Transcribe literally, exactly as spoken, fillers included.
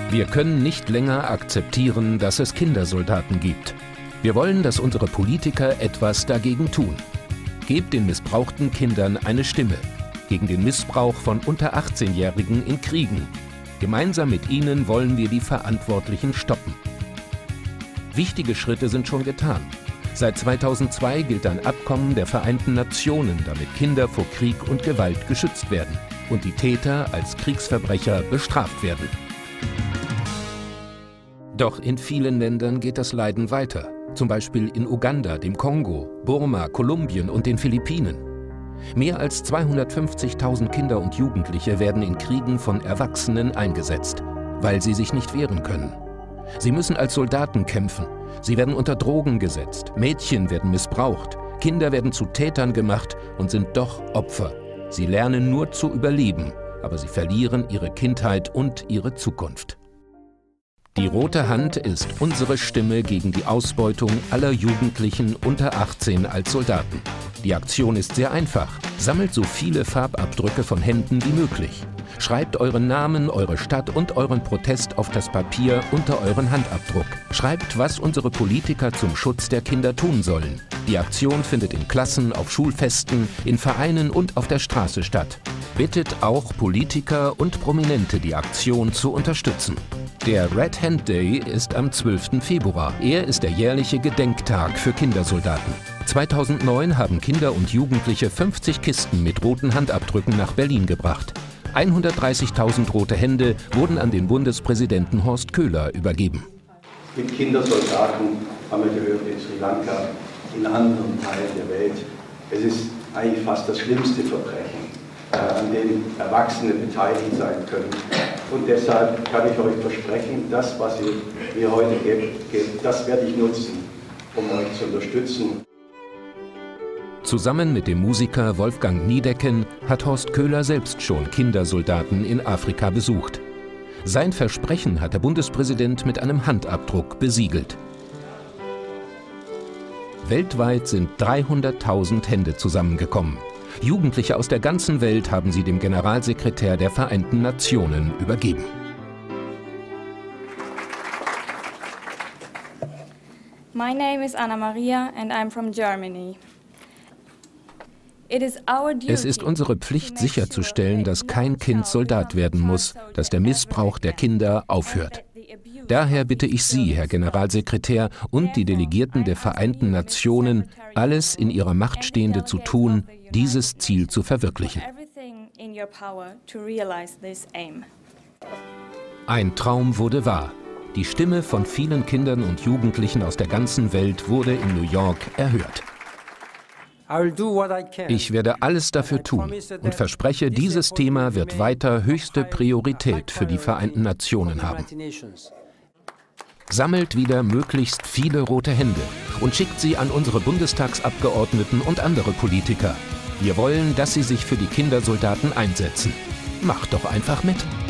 Wir können nicht länger akzeptieren, dass es Kindersoldaten gibt. Wir wollen, dass unsere Politiker etwas dagegen tun. Gebt den missbrauchten Kindern eine Stimme. Gegen den Missbrauch von unter achtzehnjährigen in Kriegen. Gemeinsam mit ihnen wollen wir die Verantwortlichen stoppen. Wichtige Schritte sind schon getan. Seit zweitausendzwei gilt ein Abkommen der Vereinten Nationen, damit Kinder vor Krieg und Gewalt geschützt werden und die Täter als Kriegsverbrecher bestraft werden. Doch in vielen Ländern geht das Leiden weiter, zum Beispiel in Uganda, dem Kongo, Burma, Kolumbien und den Philippinen. Mehr als zweihundertfünfzigtausend Kinder und Jugendliche werden in Kriegen von Erwachsenen eingesetzt, weil sie sich nicht wehren können. Sie müssen als Soldaten kämpfen, sie werden unter Drogen gesetzt, Mädchen werden missbraucht, Kinder werden zu Tätern gemacht und sind doch Opfer. Sie lernen nur zu überleben, aber sie verlieren ihre Kindheit und ihre Zukunft. Die Rote Hand ist unsere Stimme gegen die Ausbeutung aller Jugendlichen unter achtzehn als Soldaten. Die Aktion ist sehr einfach. Sammelt so viele Farbabdrücke von Händen wie möglich. Schreibt euren Namen, eure Stadt und euren Protest auf das Papier unter euren Handabdruck. Schreibt, was unsere Politiker zum Schutz der Kinder tun sollen. Die Aktion findet in Klassen, auf Schulfesten, in Vereinen und auf der Straße statt. Bittet auch Politiker und Prominente, die Aktion zu unterstützen. Der Red Hand Day ist am zwölften Februar. Er ist der jährliche Gedenktag für Kindersoldaten. zweitausendneun haben Kinder und Jugendliche fünfzig Kisten mit roten Handabdrücken nach Berlin gebracht. hundertdreißigtausend rote Hände wurden an den Bundespräsidenten Horst Köhler übergeben. Mit Kindersoldaten haben wir gehört in Sri Lanka, in anderen Teilen der Welt. Es ist eigentlich fast das schlimmste Verbrechen, an dem Erwachsene beteiligt sein können. Und deshalb kann ich euch versprechen, das, was ihr mir heute gebt, das werde ich nutzen, um euch zu unterstützen. Zusammen mit dem Musiker Wolfgang Niedecken hat Horst Köhler selbst schon Kindersoldaten in Afrika besucht. Sein Versprechen hat der Bundespräsident mit einem Handabdruck besiegelt. Weltweit sind dreihunderttausend Hände zusammengekommen. Jugendliche aus der ganzen Welt haben sie dem Generalsekretär der Vereinten Nationen übergeben. My name is Anna Maria and I'm from Germany. Es ist unsere Pflicht sicherzustellen, dass kein Kind Soldat werden muss, dass der Missbrauch der Kinder aufhört. Daher bitte ich Sie, Herr Generalsekretär, und die Delegierten der Vereinten Nationen, alles in ihrer Macht Stehende zu tun, dieses Ziel zu verwirklichen. Ein Traum wurde wahr. Die Stimme von vielen Kindern und Jugendlichen aus der ganzen Welt wurde in New York erhört. Ich werde alles dafür tun und verspreche, dieses Thema wird weiter höchste Priorität für die Vereinten Nationen haben. Sammelt wieder möglichst viele rote Hände und schickt sie an unsere Bundestagsabgeordneten und andere Politiker. Wir wollen, dass sie sich für die Kindersoldaten einsetzen. Macht doch einfach mit!